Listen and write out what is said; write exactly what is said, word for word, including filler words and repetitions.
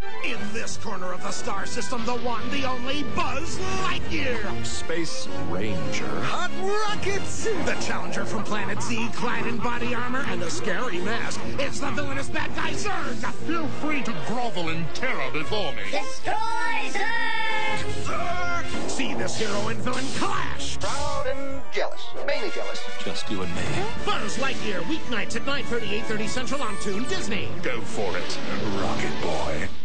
In this corner of the star system, the one, the only Buzz Lightyear. Space Ranger. Hot rockets! The Challenger from Planet Z, clad in body armor and a scary mask. It's the villainous bad guy Zurg. Feel free to grovel in terror before me. Destroy Zurg! Zurg! See this hero and villain clash. Proud and jealous. Mainly jealous. Just you and me. Buzz Lightyear, weeknights at nine thirty, eight thirty Central on Toon Disney. Go for it, Rocket Boy.